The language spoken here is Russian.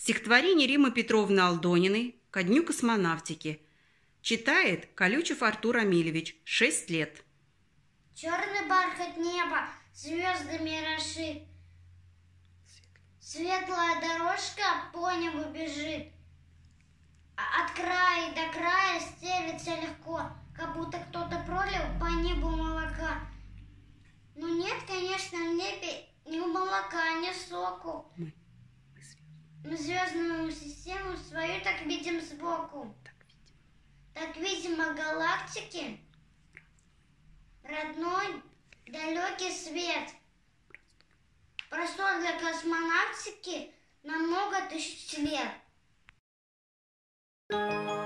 Стихотворение Риммы Петровны Алдониной ко дню космонавтики. Читает Колючев Артур Амильевич, 6 лет. Черный бархат неба звездами расшит. Светлая дорожка по небу бежит. От края до края стелется легко, как будто кто-то пролил по небу молока. Но нет, конечно, в небе ни молока, ни соку. Мы звездную систему свою так видим сбоку. Так видим галактики, родной, далекий свет. Простор для космонавтики на много тысяч лет.